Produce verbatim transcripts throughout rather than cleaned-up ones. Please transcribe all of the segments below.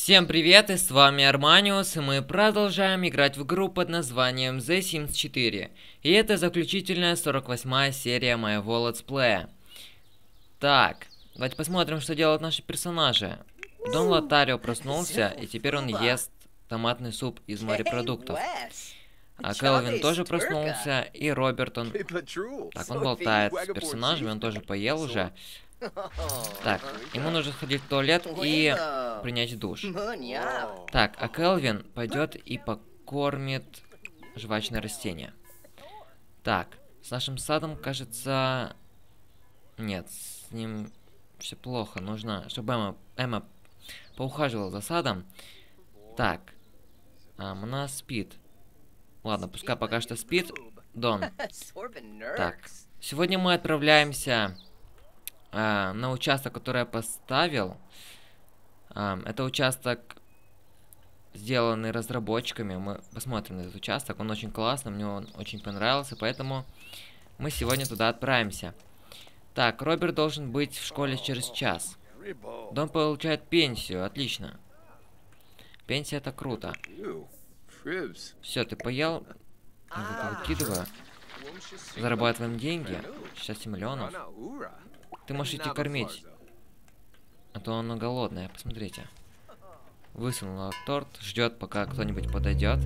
Всем привет, и с вами Арманиус, и мы продолжаем играть в игру под названием The Sims четыре. И это заключительная сорок восьмая серия моего летсплея. Так, давайте посмотрим, что делают наши персонажи. Дон Лотарио проснулся, и теперь он ест томатный суп из морепродуктов. А Келвин тоже проснулся, и Роберт, он... Так, он болтает с персонажами, он тоже поел уже. Так, ему нужно сходить в туалет и принять душ. Так, а Келвин пойдет и покормит жвачное растение. Так, с нашим садом, кажется... Нет, с ним все плохо. Нужно, чтобы Эмма, Эмма поухаживала за садом. Так, а, она спит. Ладно, пускай пока что спит. Дон. Так, сегодня мы отправляемся... Uh, на участок, который я поставил. Uh, это участок, сделанный разработчиками. Мы посмотрим на этот участок. Он очень классный, мне он очень понравился, поэтому мы сегодня туда отправимся. Так, Роберт должен быть в школе через час. Дон получает пенсию, отлично. Пенсия — это круто. Все, ты поел? Я выкидываю. Зарабатываем деньги. шесть миллионов. Ты можешь идти кормить. А то она голодная, посмотрите. Высунула торт, ждет, пока кто-нибудь подойдет.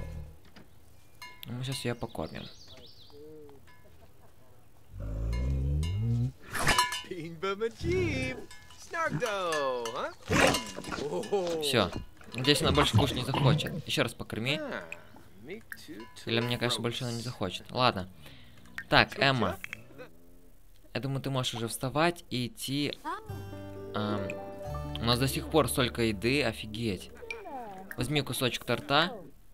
Мы сейчас ее покормим. Все. Надеюсь, она больше кушать не захочет. Еще раз покорми. Или мне, конечно, больше она не захочет. Ладно. Так, Эмма. Я думаю, ты можешь уже вставать и идти. Эм, у нас до сих пор столько еды, офигеть. Возьми кусочек торта.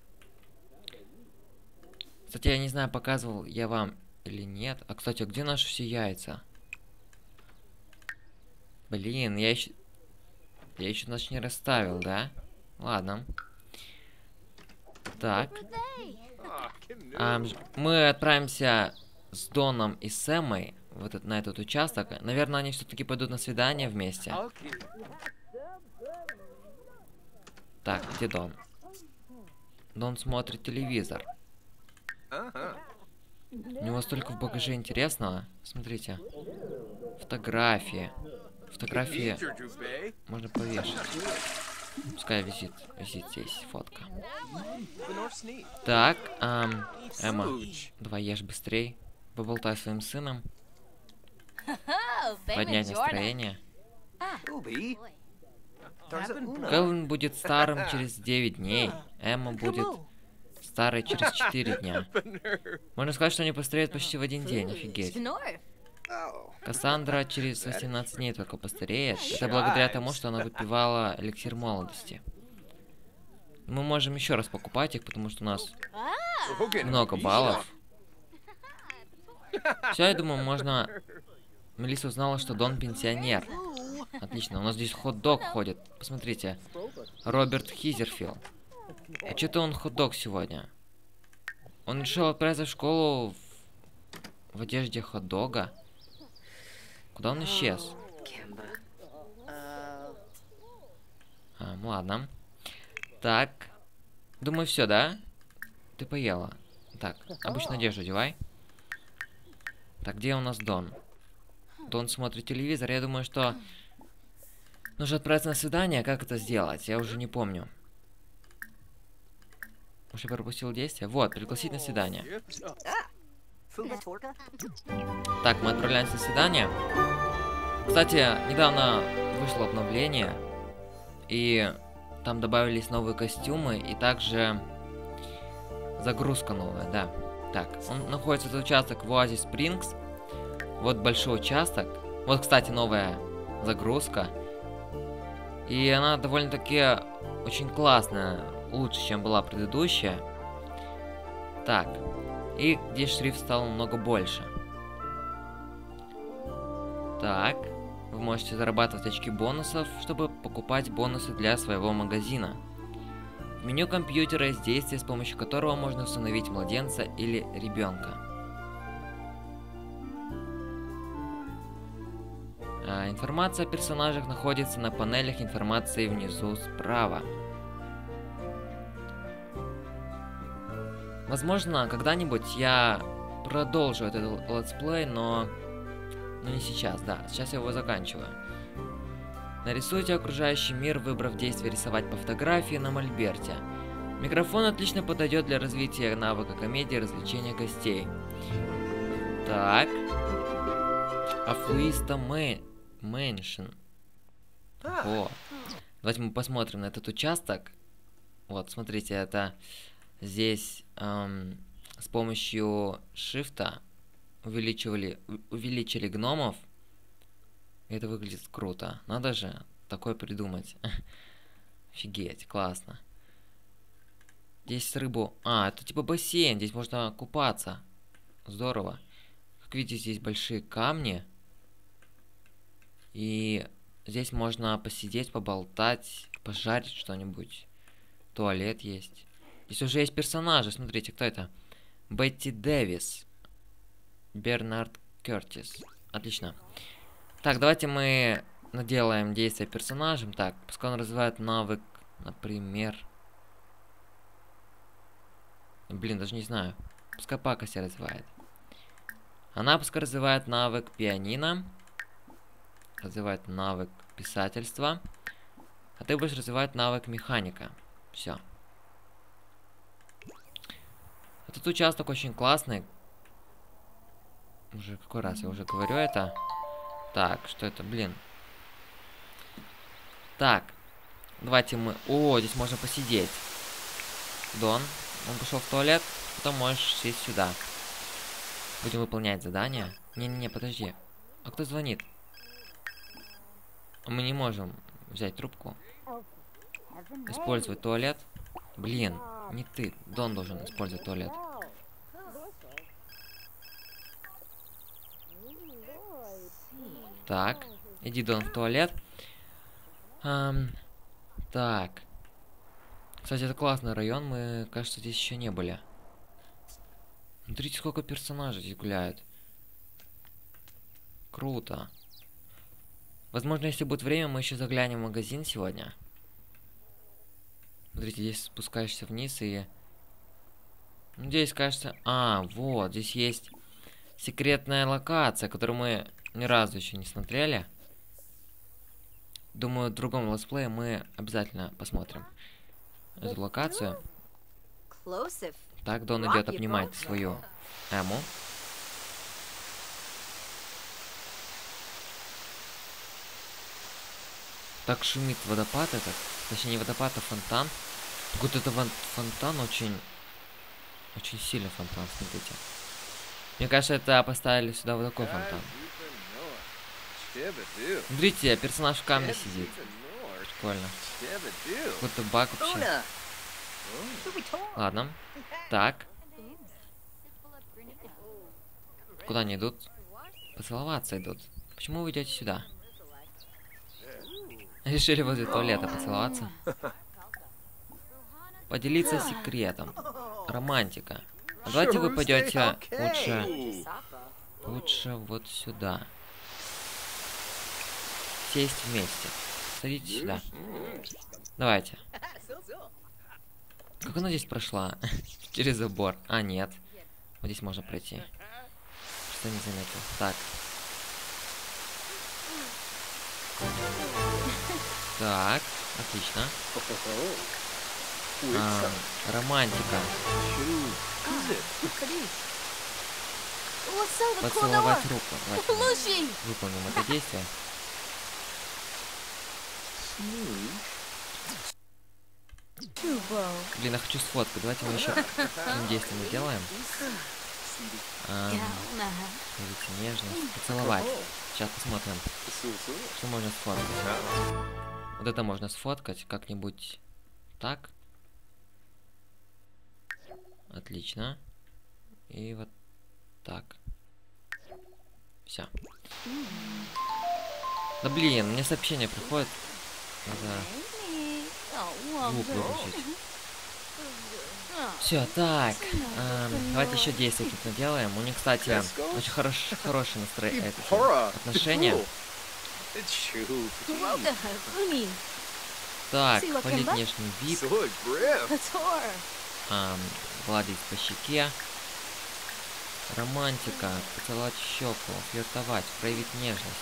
Кстати, я не знаю, показывал я вам или нет. А, кстати, а где наши все яйца? Блин, я еще... Я еще, значит, не расставил, да? Ладно. Так. Эм, мы отправимся с Доном и с Эммой в этот, на этот участок. Наверное, они все-таки пойдут на свидание вместе. Так, где Дон? Дон смотрит телевизор. У него столько в багаже интересного. Смотрите. Фотографии. Фотографии можно повешать. Пускай висит, висит здесь фотка. Так, эм, Эмма, давай ешь быстрей. Поболтай своим сыном. Поднять настроение. Келвин будет старым через девять дней. Эмма будет старой через четыре дня. Можно сказать, что они постареют почти в один день. Офигеть. Кассандра через восемнадцать дней только постареет. Это благодаря тому, что она выпивала эликсир молодости. Мы можем еще раз покупать их, потому что у нас много баллов. Все, я думаю, можно... Мелисса узнала, что Дон пенсионер. Отлично, у нас здесь хот-дог ходит. Посмотрите. Роберт Хизерфилд. А что-то он хот-дог сегодня. Он решил отправиться в школу в, в одежде хот-дога. Куда он исчез? А, ладно. Так. Думаю, все, да? Ты поела. Так, обычную одежду одевай. Так, где у нас Дон? Дон смотрит телевизор. Я думаю, что нужно отправиться на свидание. Как это сделать? Я уже не помню. Может, я пропустил действие? Вот, пригласить на свидание. Так, мы отправляемся на свидание. Кстати, недавно вышло обновление. И там добавились новые костюмы. И также загрузка новая, да. Так, он находится, этот участок в Оазис Спрингс. Вот большой участок. Вот, кстати, новая загрузка. И она довольно-таки очень классная. Лучше, чем была предыдущая. Так. И здесь шрифт стал намного больше. Так. Вы можете зарабатывать очки бонусов, чтобы покупать бонусы для своего магазина. В меню компьютера есть действие, с помощью которого можно установить младенца или ребенка. А, информация о персонажах находится на панелях информации внизу справа. Возможно, когда-нибудь я продолжу этот летсплей, но... но не сейчас, да. Сейчас я его заканчиваю. Нарисуйте окружающий мир, выбрав действие рисовать по фотографии на мольберте. Микрофон отлично подойдет для развития навыка комедии и развлечения гостей. Так. Афлуиста Мэншн. О. Давайте мы посмотрим на этот участок. Вот, смотрите, это здесь эм, с помощью шифта увеличивали, увеличили гномов. И это выглядит круто. Надо же такое придумать. Офигеть, классно. Здесь рыбу... А, это типа бассейн. Здесь можно купаться. Здорово. Как видите, здесь большие камни. И здесь можно посидеть, поболтать, пожарить что-нибудь. Туалет есть. Здесь уже есть персонажи. Смотрите, кто это? Бетти Дэвис. Бернард Кертис. Отлично. Так, давайте мы наделаем действия персонажем. Так, пускай он развивает навык, например... Блин, даже не знаю. Пускай Пака себя развивает. Она пускай развивает навык пианино. Развивает навык писательства. А ты будешь развивать навык механика. Все. Этот участок очень классный. Уже какой раз я уже говорю это. Так, что это, блин. Так. Давайте мы... О, здесь можно посидеть. Дон. Он пошел в туалет. Потом можешь сесть сюда. Будем выполнять задание. Не-не-не, подожди. А кто звонит? Мы не можем взять трубку. Использовать туалет. Блин, не ты. Дон должен использовать туалет. Так. Иди, Дон, в туалет. Эм, так. Кстати, это классный район. Мы, кажется, здесь еще не были. Смотрите, сколько персонажей здесь гуляют. Круто. Возможно, если будет время, мы еще заглянем в магазин сегодня. Смотрите, здесь спускаешься вниз и... Ну, здесь, кажется... А, вот, здесь есть секретная локация, которую мы ни разу еще не смотрели. Думаю, в другом летсплее мы обязательно посмотрим эту локацию. Так, Дон идет обнимать свою Эму. Так шумит водопад этот. Точнее, не водопад, а фонтан. Вот это фонтан очень... Очень сильный фонтан, смотрите. Мне кажется, это поставили сюда вот такой фонтан. Смотрите, персонаж в камне сидит. Прикольно. Какой-то баг вообще. Ладно. Так. Куда они идут? Поцеловаться идут. Почему вы идете сюда? Решили возле туалета поцеловаться. Поделиться секретом. Романтика. А давайте вы пойдете лучше... Лучше вот сюда. Сесть вместе. Садитесь сюда. Давайте. Как она здесь прошла? Через забор. А, нет. Вот здесь можно пройти. Что не заметил. Так. Так, отлично. А, романтика. Поцеловать руку. Давайте выполним это действие. Блин, я хочу сфоткать. Давайте мы еще одним действием сделаем. А, видите, нежность. Поцеловать. Сейчас посмотрим, что можно сфоткать. Вот это можно сфоткать как-нибудь так. Отлично. И вот так. Все. Да блин, мне сообщение приходит. Надо звук выключить. Все, так. Эм, давайте еще действие тут наделаем. У них, кстати, очень хорош, хорошее настроение, отношения. Так, хвалить внешний вид. А, гладить по щеке. Романтика. Поцеловать в щеку. Флиртовать. Проявить нежность.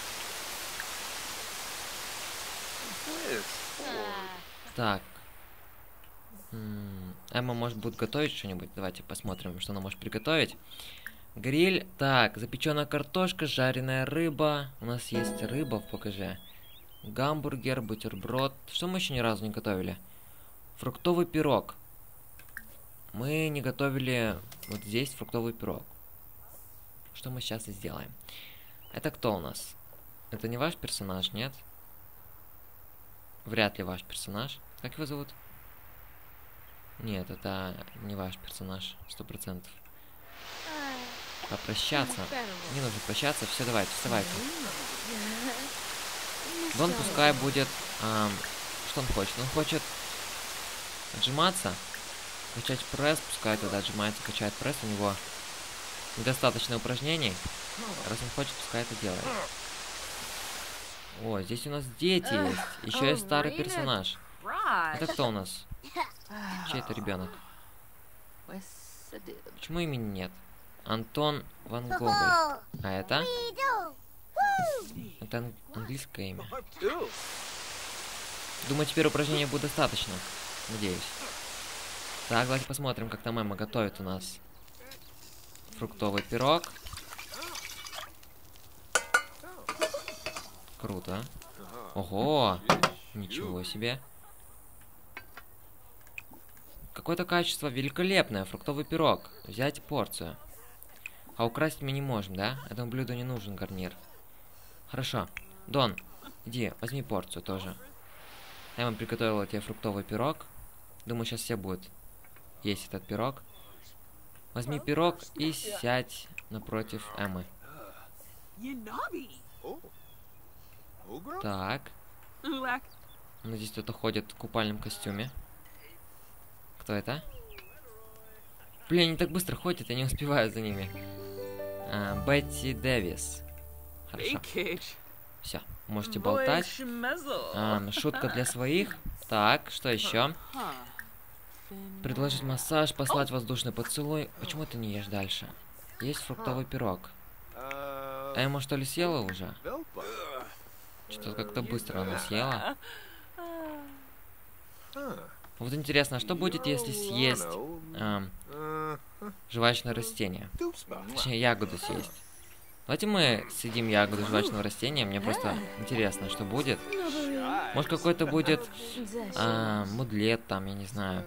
Так. М-м, Эмма, может, будет готовить что-нибудь? Давайте посмотрим, что она может приготовить. Гриль. Так, запеченная картошка, жареная рыба. У нас есть рыба в ПКЖ. Гамбургер, бутерброд. Что мы еще ни разу не готовили? Фруктовый пирог. Мы не готовили вот здесь фруктовый пирог. Что мы сейчас и сделаем. Это кто у нас? Это не ваш персонаж, нет? Вряд ли ваш персонаж. Как его зовут? Нет, это не ваш персонаж. Сто процентов. Попрощаться. Не нужно прощаться. Все, давайте, вставайте. Дон пускай будет... Эм, что он хочет? Он хочет отжиматься. Качать пресс. Пускай тогда отжимается, качает пресс. У него недостаточно упражнений. Раз он хочет, пускай это делает. О, здесь у нас дети есть. Еще есть старый персонаж. Это кто у нас? Чей это ребенок? Почему имени нет? Антон Ван Гоголь. А это? Это ан английское имя. Думаю, теперь упражнения будет достаточно. Надеюсь. Так, давайте посмотрим, как там Эмма готовит у нас фруктовый пирог. Круто. Ого! Ничего себе. Какое-то качество великолепное. Фруктовый пирог. Взять порцию. А украсть мы не можем, да? Этому блюду не нужен гарнир. Хорошо. Дон, иди, возьми порцию тоже. Эмма приготовила тебе фруктовый пирог. Думаю, сейчас все будут есть этот пирог. Возьми пирог и сядь напротив Эммы. Так. Ну, здесь кто-то ходит в купальном костюме. Кто это? Блин, они так быстро ходят, я не успеваю за ними. А, Бетти Дэвис. Хорошо. Все, можете болтать. А, шутка для своих. Так, что еще? Предложить массаж, послать воздушный поцелуй. Почему ты не ешь дальше? Есть фруктовый пирог. Эмма, что ли, съела уже? Что-то как-то быстро она съела. Вот интересно, а что будет, если съесть эм, жвачное растение? Точнее, ягоду съесть. Давайте мы съедим ягоду жвачного растения. Мне просто интересно, что будет. Может, какой-то будет э, мудлет там, я не знаю.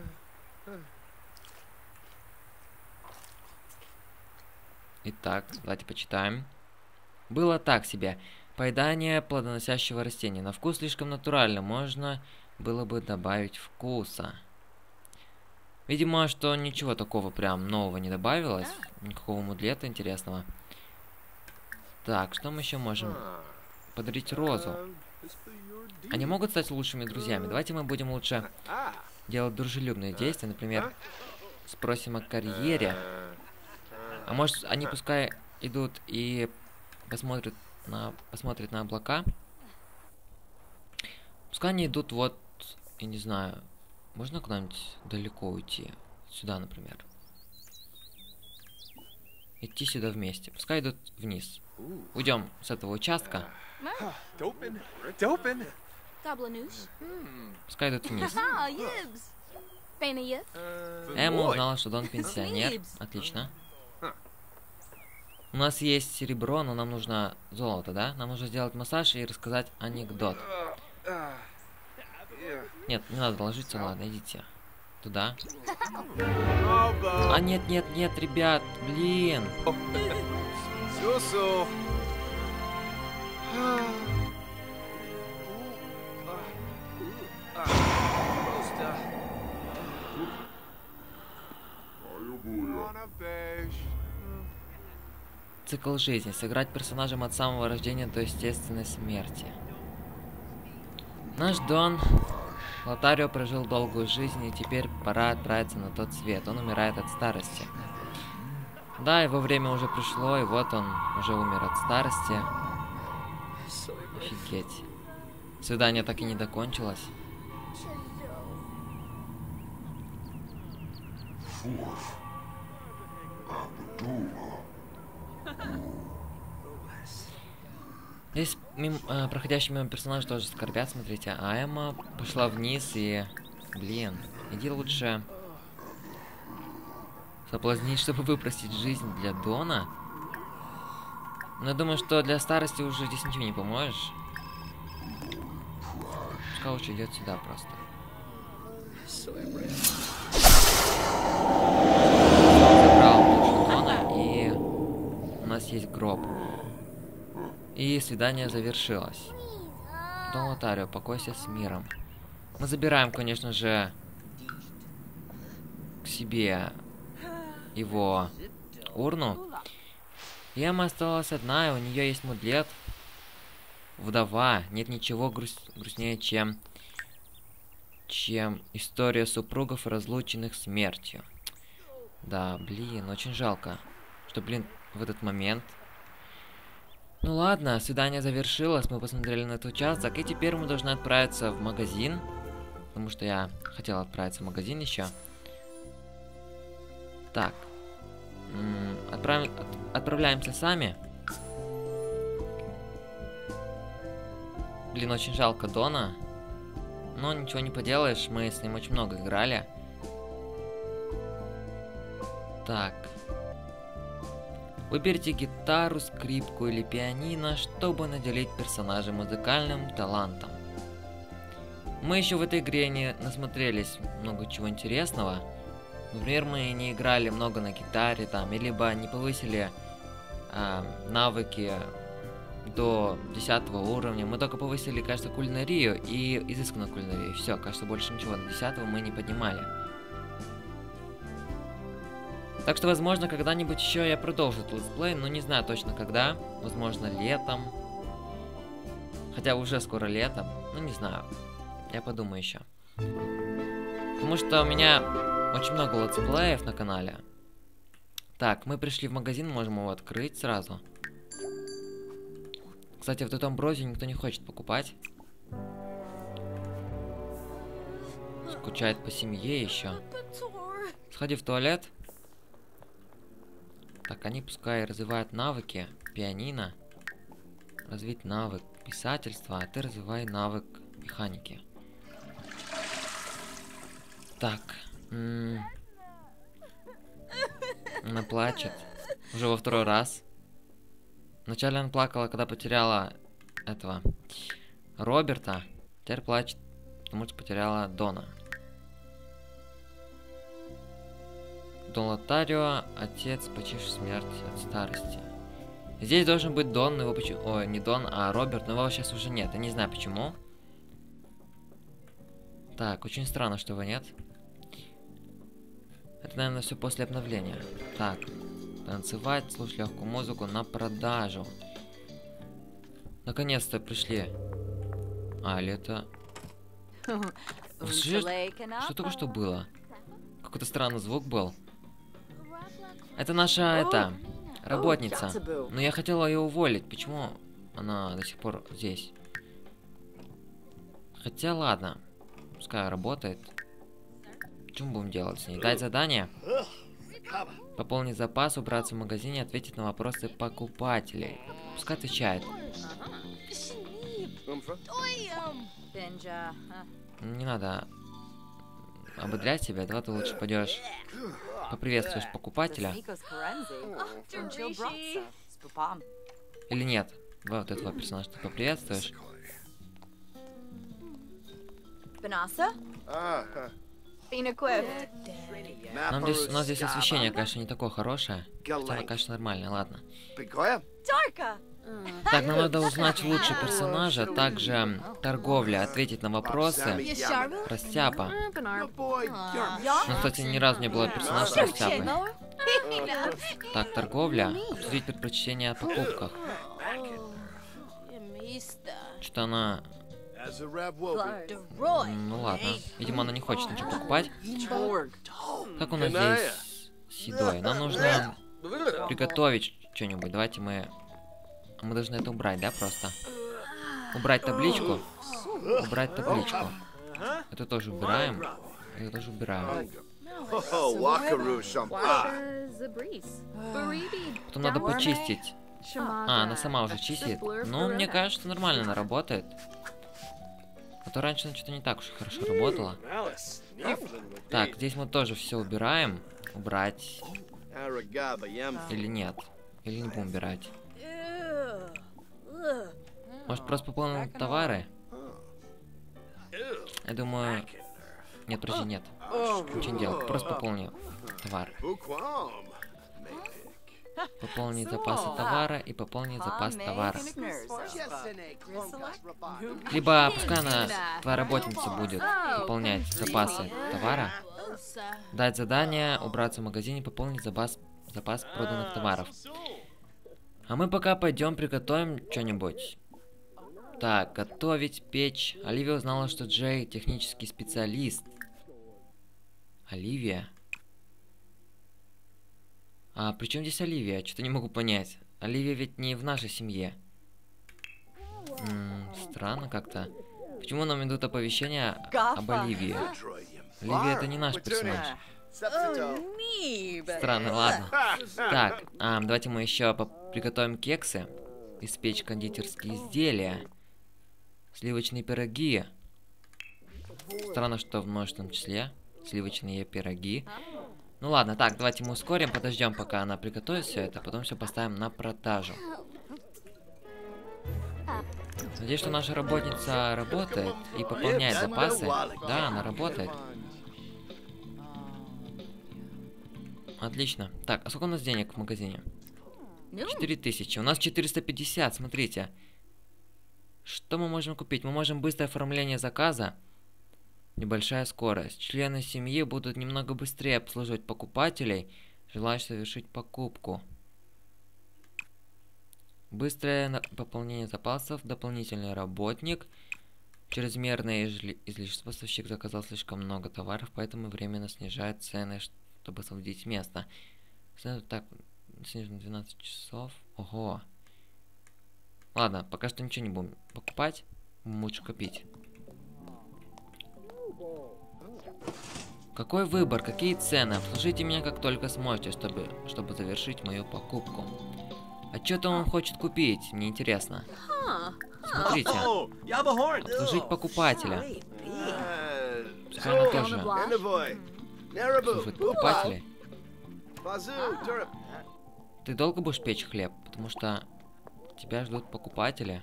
Итак, давайте почитаем. Было так себе. Поедание плодоносящего растения. На вкус слишком натурально. Можно было бы добавить вкуса. Видимо, что ничего такого прям нового не добавилось. Никакого мудлета интересного. Так, что мы еще можем? Подарить розу. Они могут стать лучшими друзьями. Давайте мы будем лучше делать дружелюбные действия. Например, спросим о карьере. А может, они пускай идут и посмотрят на, посмотрят на облака. Пускай они идут вот, я не знаю, можно куда-нибудь далеко уйти? Сюда, например. Идти сюда вместе. Пускай идут вниз. Уйдем с этого участка. Пускай идут вниз. Эмма узнала, что Дон пенсионер. Отлично. У нас есть серебро, но нам нужно золото, да? Нам нужно сделать массаж и рассказать анекдот. Нет, не надо ложиться, ладно, идите. Туда. А нет, нет, нет, ребят, блин. Цикл жизни. Сыграть персонажем от самого рождения до естественной смерти. Наш Дон Лотарио прожил долгую жизнь, и теперь пора отправиться на тот свет. Он умирает от старости. Да, его время уже пришло, и вот он уже умер от старости. Офигеть. Свидание так и не закончилось. Здесь мим, э, проходящий мимо персонаж тоже скорбят, смотрите. А Эмма пошла вниз и... Блин, иди лучше соблазнить, чтобы выпросить жизнь для Дона. Но я думаю, что для старости уже здесь ничего не поможешь. Пускай лучше идет сюда просто. Забрал душу Дона, и у нас есть гроб. И свидание завершилось. Дон Лотарио, покойся с миром. Мы забираем, конечно же, к себе его урну. И Эмма осталась одна, и у нее есть мудлет. Вдова. Нет ничего груст... грустнее, чем... чем история супругов, разлученных смертью. Да, блин, очень жалко, что, блин, в этот момент... Ну ладно, свидание завершилось, мы посмотрели на этот участок, и теперь мы должны отправиться в магазин. Потому что я хотел отправиться в магазин еще. Так. Отправим, от, отправляемся сами. Блин, очень жалко Дона. Но ничего не поделаешь, мы с ним очень много играли. Так. Выберите гитару, скрипку или пианино, чтобы наделить персонажа музыкальным талантом. Мы еще в этой игре не насмотрелись много чего интересного. Например, мы не играли много на гитаре там, и либо не повысили э, навыки до десятого уровня. Мы только повысили, кажется, кулинарию и изысканную кулинарию. Все, кажется, больше ничего до десятого мы не поднимали. Так что, возможно, когда-нибудь еще я продолжу этот летсплей, но не знаю точно когда. Возможно, летом. Хотя уже скоро лето. Ну, не знаю. Я подумаю еще. Потому что у меня очень много летсплеев на канале. Так, мы пришли в магазин, можем его открыть сразу. Кстати, вот эту амброзию никто не хочет покупать. Скучает по семье еще. Сходи в туалет. Так, они пускай развивают навыки. Пианино. Развить навык писательства, а ты развивай навык механики. Так. М-м. Она плачет. Уже во второй раз. Вначале она плакала, когда потеряла этого Роберта. Теперь плачет, потому что потеряла Дона. Дон Лотарио, отец, почивший смерть от старости. Здесь должен быть Дон, его почему... Ой, не Дон, а Роберт, но его сейчас уже нет. Я не знаю почему. Так, очень странно, что его нет. Это, наверное, все после обновления. Так, танцевать, слушать легкую музыку на продажу. Наконец-то пришли. А, или это... Что, что только что было? Какой-то странный звук был. Это наша, это, работница. Но я хотела ее уволить. Почему она до сих пор здесь? Хотя, ладно. Пускай работает. Что мы будем делать с ней? Дать задание? Пополнить запас, убраться в магазине, ответить на вопросы покупателей. Пускай отвечает. Не надо ободрять себя, давай ты лучше пойдешь поприветствуешь покупателя. Или нет? Вот этого персонажа ты поприветствуешь. Нам здесь, у нас здесь освещение, конечно, не такое хорошее. Хотя, конечно, нормально, ладно. Так, нам надо узнать лучше персонажа, а также торговля, ответить на вопросы. Растяпа. Ну, кстати, ни разу не было персонажа с Растяпой. Так, торговля. Обсудить предпочтения о покупках. Что она... Ну ладно. Видимо, она не хочет ничего покупать. Как у нас здесь с едой? Нам нужно приготовить что-нибудь. Давайте мы... Мы должны это убрать, да, просто? Убрать табличку. Убрать табличку. Это тоже убираем. Это тоже убираем. Потом надо почистить. А, она сама уже чистит. Ну, мне кажется, нормально она работает. А то раньше она что-то не так уж хорошо работала. Так, здесь мы тоже все убираем. Убрать. Или нет? Или не будем убирать? Может, просто пополним товары? Я думаю... Нет, подожди, нет. Ничего не делать, просто пополню товар. Пополнить запасы товара и пополнить запас товара. Либо пускай она, твоя работница, будет пополнять запасы товара. Дать задание, убраться в магазине, пополнить запас, запас проданных товаров. А мы пока пойдем приготовим что-нибудь. Так, готовить, печь. Оливия узнала, что Джей технический специалист. Оливия? А при чем здесь Оливия? Что-то не могу понять. Оливия ведь не в нашей семье. М-м, странно как-то. Почему нам идут оповещения об Оливии? Оливия это не наш персонаж. Странно, ладно. Так, а, давайте мы еще приготовим кексы. Испечь кондитерские изделия. Сливочные пироги. Странно, что в множественном числе. Сливочные пироги. Ну ладно, так, давайте мы ускорим, подождем, пока она приготовит все это, потом все поставим на продажу. Надеюсь, что наша работница работает и пополняет запасы. Да, она работает. Отлично. Так, а сколько у нас денег в магазине? четыре тысячи. У нас четыреста пятьдесят, смотрите. Что мы можем купить? Мы можем быстрое оформление заказа. Небольшая скорость. Члены семьи будут немного быстрее обслуживать покупателей, желающих совершить покупку. Быстрое пополнение запасов. Дополнительный работник. Чрезмерное излишество. Поставщик заказал слишком много товаров, поэтому временно снижает цены, чтобы освободить место. Так, снижено двенадцать часов. Ого. Ладно, пока что ничего не будем покупать. Лучше копить. Какой выбор? Какие цены? Обслужите меня как только сможете, чтобы, чтобы завершить мою покупку. А что-то он хочет купить, мне интересно. Смотрите. Обслужить покупателя. Пускай он тоже обслуживает покупателей. Ты долго будешь печь хлеб? Потому что тебя ждут покупатели.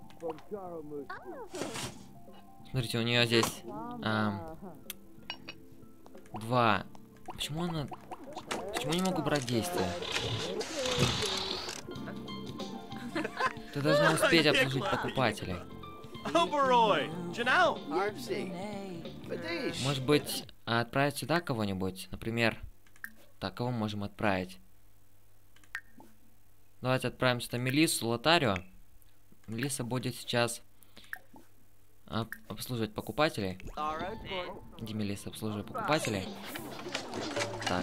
Смотрите, у нее здесь а, два. Почему она... Почему я не могу брать действия? Ты должна успеть обслужить покупателей. Может быть, отправить сюда кого-нибудь? Например, так, кого мы можем отправить? Давайте отправим сюда Мелиссу, Лотарио. Мелисса будет сейчас об обслуживать покупателей. Где Мелисса обслуживает покупателей? Так.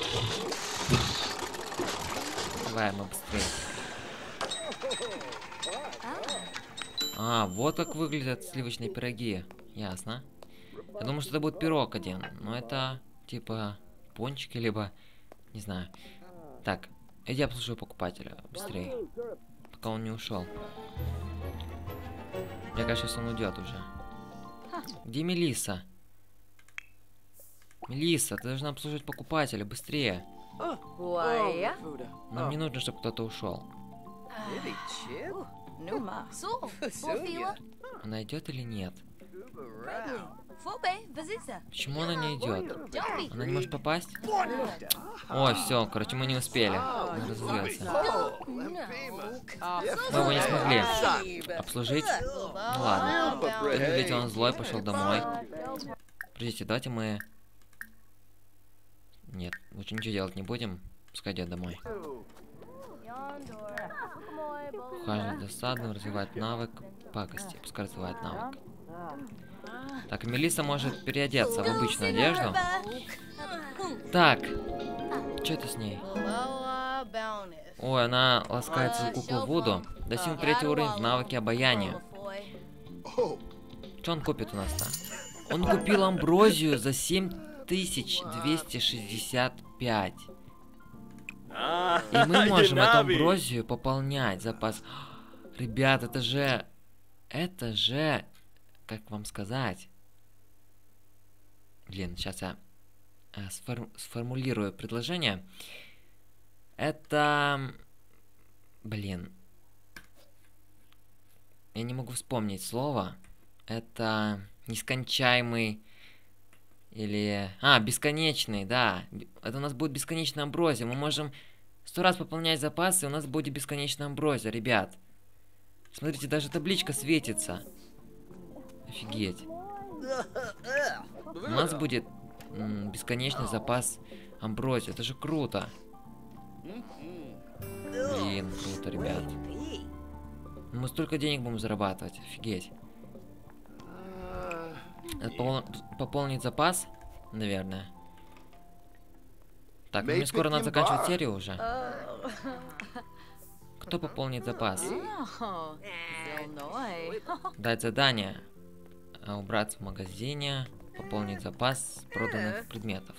Давай, мы быстрее. А, вот как выглядят сливочные пироги. Ясно. Я думаю, что это будет пирог один. Но это типа пончики, либо... Не знаю. Так, иди обслуживай покупателя. Быстрее. Пока он не ушел. Мне кажется, сейчас он уйдет уже. Где Мелисса? Мелисса, ты должна обслуживать покупателя. Быстрее. Нам не нужно, чтобы кто-то ушел. Она идет или нет? Почему она не идет? Она не может попасть? Ой, все, короче, мы не успели. Он разозлился. Мы его не смогли обслужить. Ну ладно. Видите, он злой, пошел домой. Подождите, давайте мы... Нет, лучше ничего делать не будем. Пускай идет домой. Ухаживать за садом, развивать навык пакости. Пускай развивает навык. Так, Мелисса может переодеться в обычную одежду. Так, что это с ней? Ой, она ласкается за куклу Вуду. Достиг третий уровень в навыке обаяния. Что он купит у нас-то? Он купил амброзию за семь тысяч двести шестьдесят пять. И мы можем эту амброзию пополнять запас. Ребят, это же... Это же... Как вам сказать? Блин, сейчас я э, сфор... сформулирую предложение. Это... Блин. Я не могу вспомнить слово. Это нескончаемый... Или... А, бесконечный, да. Это у нас будет бесконечная амброзия. Мы можем сто раз пополнять запасы, и у нас будет бесконечная амброзия, ребят. Смотрите, даже табличка светится. Офигеть. У нас будет м, бесконечный запас амброзии. Это же круто. Блин, круто, ребят. Мы столько денег будем зарабатывать. Офигеть. Пол... Пополнить запас, наверное. Так, ну мне скоро надо заканчивать серию уже. Кто пополнит запас? Дать задание. Убраться в магазине. Пополнить запас проданных предметов.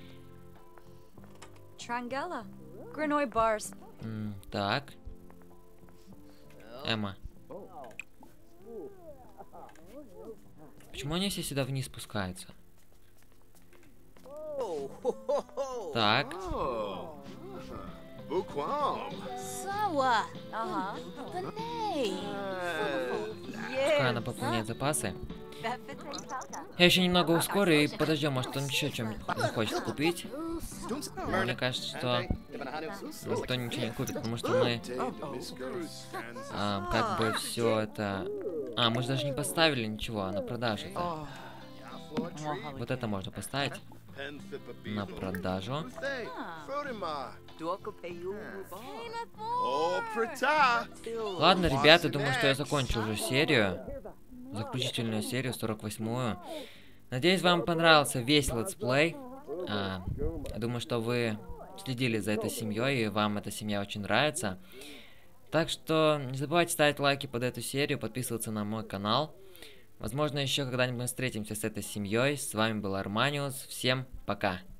М, так. Эмма. Почему они все сюда вниз спускаются? Так. Пускай она пополняет запасы. Я еще немного ускорю и подождем, может он еще чем-нибудь захочет купить. Но мне кажется, что никто ничего не купит, потому что мы а, как бы все это... А, мы же даже не поставили ничего на продажу. -то. Вот это можно поставить на продажу. Ладно, ребята, думаю, что я закончу уже серию. Заключительную серию, сорок восьмую. Надеюсь, вам понравился весь летсплей. А, я думаю, что вы следили за этой семьей, и вам эта семья очень нравится. Так что не забывайте ставить лайки под эту серию, подписываться на мой канал. Возможно, еще когда-нибудь мы встретимся с этой семьей. С вами был Арманиус. Всем пока.